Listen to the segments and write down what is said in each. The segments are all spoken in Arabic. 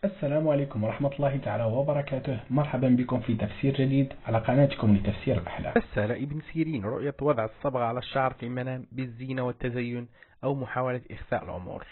السلام عليكم ورحمة الله تعالى وبركاته. مرحبا بكم في تفسير جديد على قناتكم لتفسير الأحلام. فسر ابن سيرين رؤية وضع الصبغة على الشعر في المنام بالزينة والتزين أو محاولة إخفاء الأمور.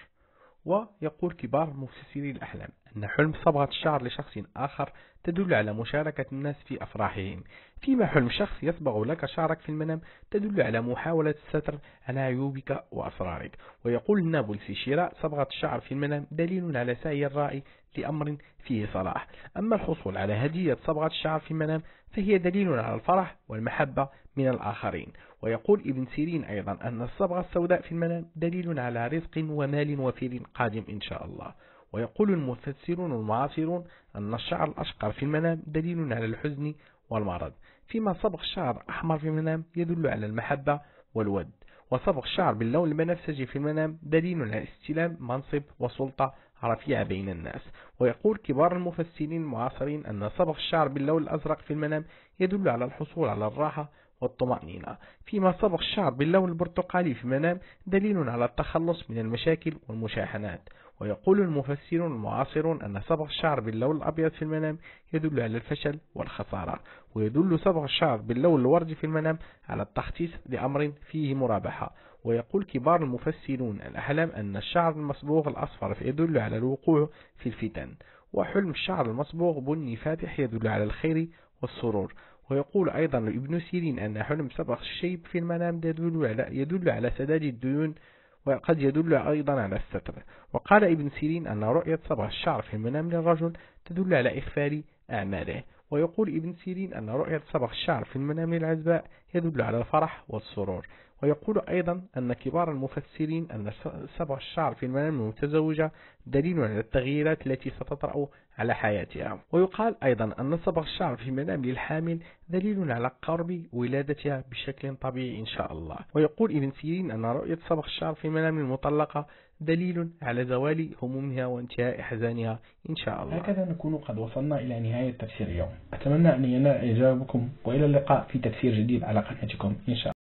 ويقول كبار مفسري الأحلام أن حلم صبغة الشعر لشخص آخر تدل على مشاركة الناس في أفراحهم، فيما حلم شخص يصبغ لك شعرك في المنام تدل على محاولة الستر على عيوبك وأسرارك. ويقول النابلسي شراء صبغة الشعر في المنام دليل على سعي الرائي لأمر فيه صلاح، أما الحصول على هدية صبغة الشعر في المنام فهي دليل على الفرح والمحبة من الآخرين. ويقول ابن سيرين أيضا أن الصبغة السوداء في المنام دليل على رزق ومال وفير قادم إن شاء الله. ويقول المفسرون المعاصرون أن الشعر الأشقر في المنام دليل على الحزن والمرض، فيما صبغ الشعر أحمر في المنام يدل على المحبة والود. وصبغ الشعر باللون البنفسجي في المنام دليل على استلام منصب وسلطة رفيعة بين الناس. ويقول كبار المفسرين المعاصرين أن صبغ الشعر باللون الأزرق في المنام يدل على الحصول على الراحة والطمأنينة، فيما صبغ الشعر باللون البرتقالي في المنام دليل على التخلص من المشاكل والمشاحنات. ويقول المفسرون المعاصرون أن صبغ الشعر باللون الأبيض في المنام يدل على الفشل والخسارة. ويدل صبغ الشعر باللون الوردي في المنام على التخطيط لأمر فيه مرابحة. ويقول كبار المفسرون الأحلام أن الشعر المصبوغ الأصفر يدل على الوقوع في الفتن، وحلم الشعر المصبوغ بني فاتح يدل على الخير والسرور. ويقول أيضا ابن سيرين أن حلم صبغ الشيب في المنام يدل على سداد الديون، وقد يدل أيضا على الستر. وقال ابن سيرين أن رؤية صبغ الشعر في المنام للرجل تدل على إخفاء أعماله. ويقول ابن سيرين أن رؤية صبغ الشعر في المنام للعزباء يدل على الفرح والسرور. ويقول أيضا أن كبار المفسرين أن صبغ الشعر في المنام المتزوجة دليل على التغييرات التي ستطرأ على حياتها. ويقال أيضا أن صبغ الشعر في المنام للحامل دليل على قرب ولادتها بشكل طبيعي إن شاء الله. ويقول ابن سيرين أن رؤية صبغ الشعر في منام المطلقة دليل على زوال همومها وانتهاء أحزانها إن شاء الله. هكذا نكون قد وصلنا إلى نهاية تفسير اليوم. أتمنى أن ينال إعجابكم، وإلى اللقاء في تفسير جديد على قناتكم إن شاء الله.